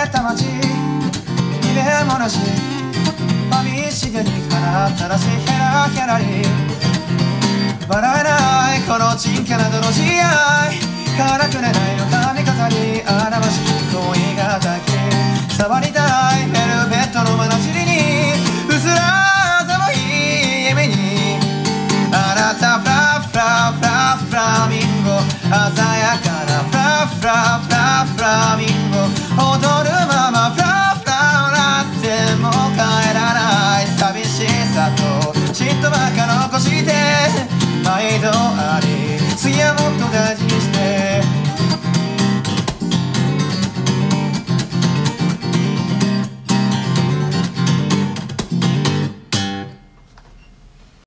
た街夢もなし寂しげに叶ったらしヘラヘラに笑えないこのちんけな泥仕合からくれないの髪飾りあらましき恋がたき触りたいベルベットの真尻にうすら寒い夢にあなたフラフラフラフラミンゴ鮮やかなフラフラフラフラミンゴ